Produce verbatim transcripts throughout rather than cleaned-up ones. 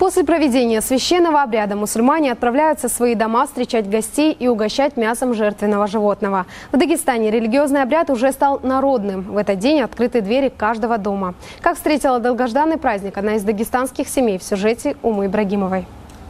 После проведения священного обряда мусульмане отправляются в свои дома встречать гостей и угощать мясом жертвенного животного. В Дагестане религиозный обряд уже стал народным. В этот день открыты двери каждого дома. Как встретила долгожданный праздник одна из дагестанских семей в сюжете Умы Ибрагимовой.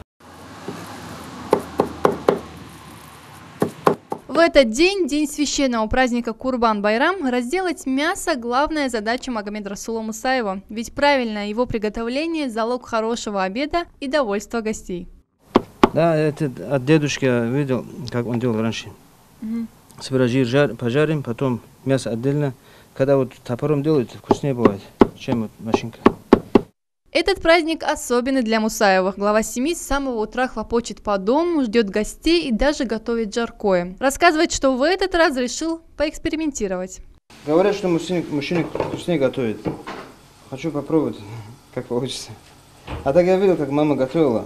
В этот день, день священного праздника Курбан-Байрам, разделать мясо – главная задача Магомеда Расула Мусаева. Ведь правильное его приготовление – залог хорошего обеда и довольства гостей. Да, это от дедушки я видел, как он делал раньше. Угу. Сперва жир жар, пожарим, потом мясо отдельно. Когда вот топором делают, вкуснее бывает, чем вот машинка. Этот праздник особенный для Мусаевых. Глава семьи с самого утра хлопочет по дому, ждет гостей и даже готовит жаркое. Рассказывает, что в этот раз решил поэкспериментировать. Говорят, что мужчина, мужчина вкуснее готовит. Хочу попробовать, как получится. А так я видел, как мама готовила.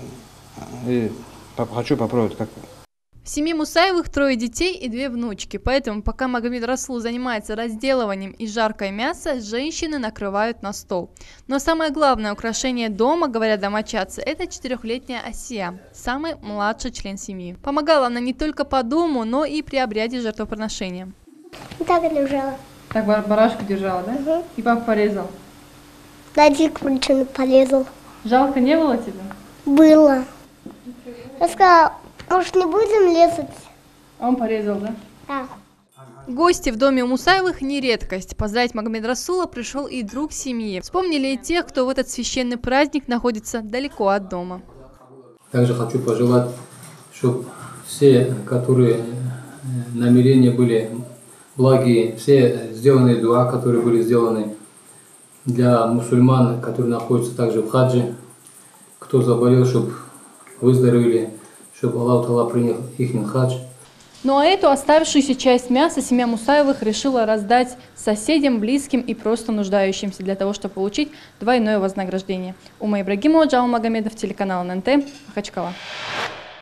И хочу попробовать, как. В семье Мусаевых трое детей и две внучки, поэтому пока Магомед Расул занимается разделыванием и жаркое мясо, женщины накрывают на стол. Но самое главное украшение дома, говорят домочадцы, это четырехлетняя Асия, самый младший член семьи. Помогала она не только по дому, но и при обряде жертвоприношения. Так я держала. Так барашку держала, да? Угу. И папа порезал? Дадик порезал. Жалко не было тебе? Было. Я сказала, может, не будем резать? Он порезал, да? Да. Гости в доме у Мусаевых не редкость. Поздравить Магомеда Расула пришел и друг семьи. Вспомнили и тех, кто в этот священный праздник находится далеко от дома. Также хочу пожелать, чтобы все, которые намерения были благие, все сделанные дуа, которые были сделаны для мусульман, которые находятся также в хаджи, кто заболел, чтобы выздоровели, чтобы Аллах Таала принял их хадж. Ну а эту оставшуюся часть мяса семья Мусаевых решила раздать соседям, близким и просто нуждающимся, для того, чтобы получить двойное вознаграждение. Ума Ибрагимова, Джаул Магомедов, телеканал эн эн тэ, Махачкала.